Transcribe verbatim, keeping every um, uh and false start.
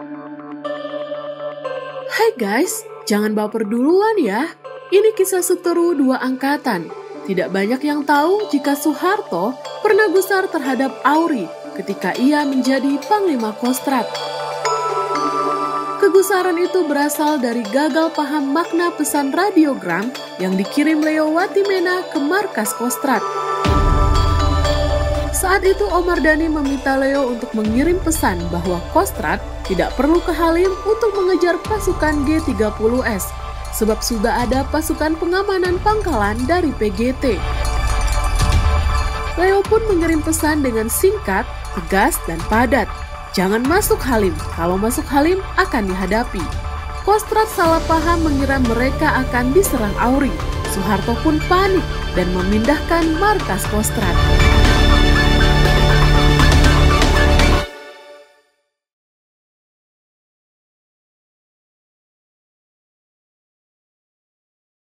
Hai guys, jangan baper duluan ya. Ini kisah seteru dua angkatan. Tidak banyak yang tahu jika Soeharto pernah gusar terhadap Auri ketika ia menjadi Panglima Kostrad. Kegusaran itu berasal dari gagal paham makna pesan radiogram yang dikirim Leo Watimena ke markas Kostrad. Saat itu Omar Dhani meminta Leo untuk mengirim pesan bahwa Kostrad tidak perlu ke Halim untuk mengejar pasukan G tiga puluh S, sebab sudah ada pasukan pengamanan pangkalan dari P G T. Leo pun mengirim pesan dengan singkat, tegas, dan padat. Jangan masuk Halim, kalau masuk Halim akan dihadapi. Kostrad salah paham mengira mereka akan diserang Auri. Soeharto pun panik dan memindahkan markas Kostrad.